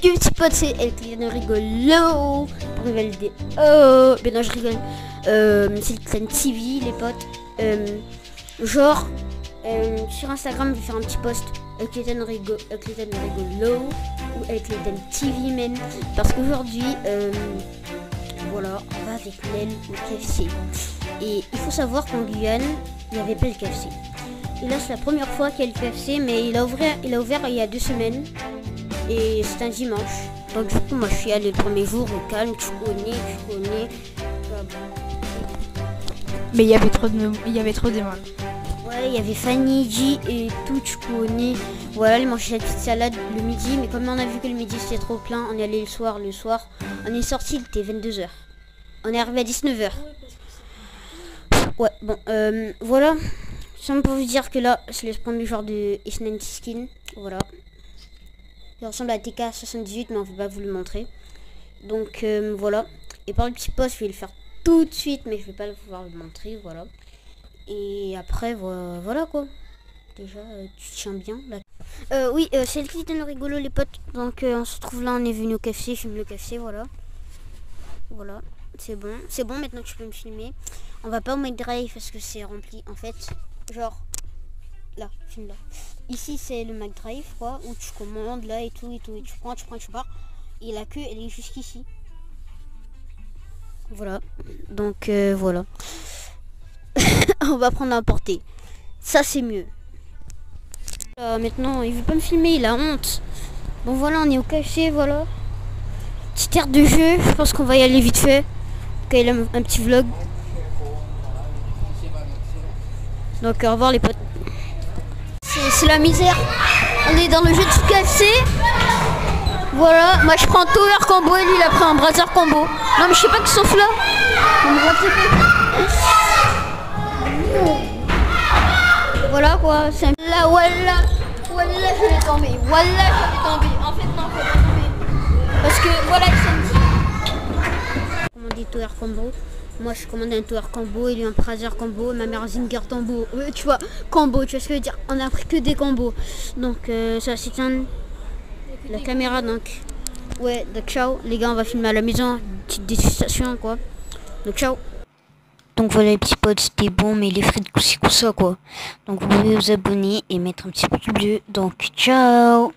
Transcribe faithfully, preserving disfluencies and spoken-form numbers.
Salut petits potes, c'est Elclitan rigolo pour une nouvelle vidéo. Oh, mais non je rigole. Euh, c'est Elclitan T V les potes. Euh, genre euh, sur Instagram je vais faire un petit post Elclitan rigolo, Elclitan rigolo ou Elclitan T V men. Parce qu'aujourd'hui euh, voilà, on va avec l'aile au K F C. Et il faut savoir qu'en Guyane, il n'y avait pas le K F C. Et là c'est la première fois qu'il y a le K F C, mais il a ouvert, il a ouvert il y a deux semaines. Et c'est un dimanche. Donc du coup moi je suis allé le premier jour au calme, tu connais, tu connais. Mais il y avait trop de il y avait trop de monde. Ouais, il y avait Fanny, G et tout, tu connais. Voilà, ils mangeaient la petite salade le midi, mais comme on a vu que le midi c'était trop plein, on est allé le soir, le soir. On est sorti, il était vingt-deux heures. On est arrivé à dix-neuf heures. Ouais, bon, euh, voilà. Sans pour vous dire que là, je laisse prendre le genre de Isnan Skin. Voilà. Il ressemble à T K soixante-dix-huit, mais on ne va pas vous le montrer. Donc euh, voilà. Et par le petit post, je vais le faire tout de suite, mais je vais pas pouvoir le montrer. Voilà. Et après, voilà, voilà quoi. Déjà, euh, tu tiens bien là. Euh, oui, euh, c'est le Elclitan rigolo, les potes. Donc euh, on se trouve là, on est venu au K F C, je filme le K F C, voilà. Voilà, c'est bon. C'est bon, maintenant que tu peux me filmer. On va pas au McDrive parce que c'est rempli. En fait, genre, là, filme là. Ici c'est le McDrive quoi, où tu commandes là et tout et tout et tu prends, tu prends, tu pars. Et la queue elle est jusqu'ici. Voilà. Donc euh, voilà. On va prendre à emporter. Ça c'est mieux. Euh, maintenant il veut pas me filmer, il a honte. Bon voilà, on est au café, voilà. Petite aire de jeu, je pense qu'on va y aller vite fait. Quand il a un petit vlog. Donc au revoir les potes. C'est la misère. On est dans le jeu de K F C. Voilà, moi je prends Tower Combo et lui il a pris un Brother Combo. Non mais je sais pas qui sauf là. Voilà quoi, c'est un... Là voilà. Voilà je vais tomber. Voilà je vais tomber. En fait non je vais pas tomber. Parce que voilà il s'est commandé Tower Combo. Moi je commande un Tower Combo et lui un Brother Combo, ma mère Zinger Combo, euh, tu vois, combo, tu vois ce que je veux dire, on a pris que des combos. Donc euh, ça c'est un... la caméra donc. Ouais, donc ciao, les gars on va filmer à la maison, petite dégustation quoi. Donc ciao. Donc voilà les petits potes, c'était bon mais les frites c'est comme ça quoi. Donc vous pouvez vous abonner et mettre un petit pouce bleu, donc ciao.